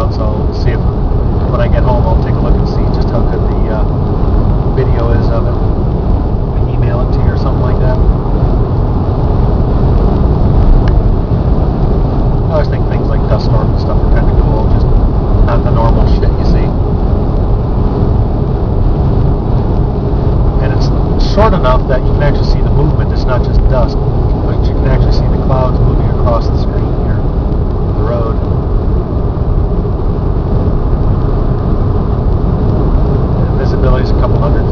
out, so we'll see if when I get home I'll take a look and see just how good the video is of it. And email it to you or something like that. I always think things like dust storms and stuff are kind of cool, just not the normal shit you see. And it's short enough that you can actually see the movement. It's not just dust, but you can actually see the clouds moving across the screen here, the road. And visibility is a couple hundred